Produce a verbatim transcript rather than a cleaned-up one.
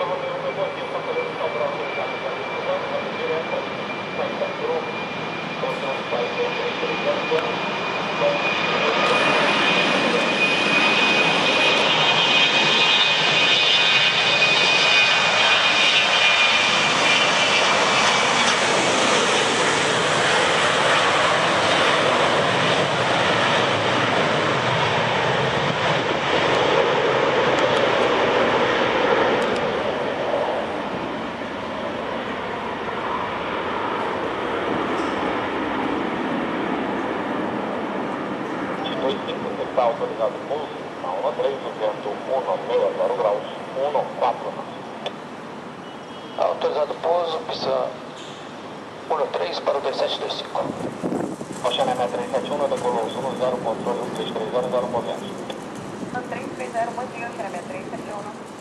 Está autorizado o pouso na um três, no vento um nove seis, zero graus, um quatro. Autorizado o pouso, pista um três para o dois sete dois cinco. Oceano três sete um, decolou um zero, controle um três três zero, zero movimento. um três três zero, bom dia, Oceano três sete um.